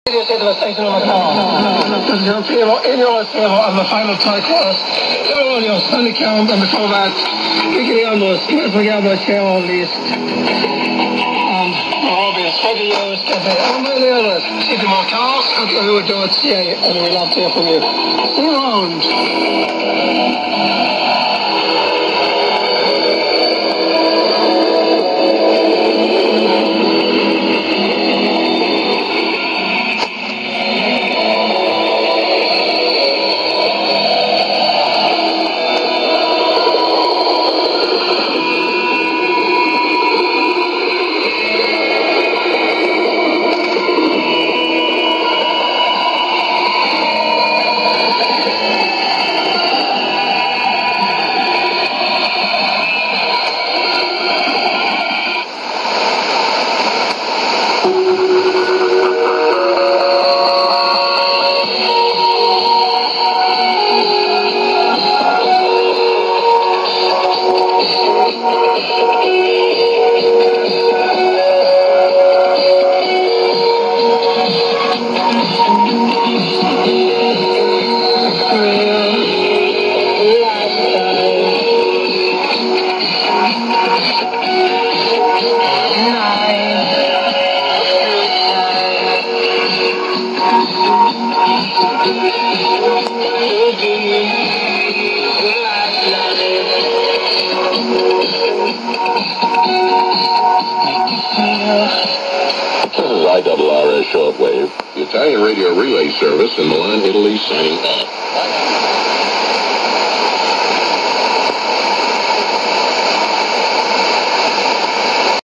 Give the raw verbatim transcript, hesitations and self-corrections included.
Radio said there was taken on the car. There's a table, in your table, and the final tie chorus. They're on your Sunny Count and the Combat. Vigiliamos, Vigiliamos, Chairman List. And obvious videos, get the unbelievable. See the more cars, and we will do it, see, and we'll love to hear from you. See you around. This is I R R S Shortwave, the Italian radio relay service in Milan, Italy, signing off.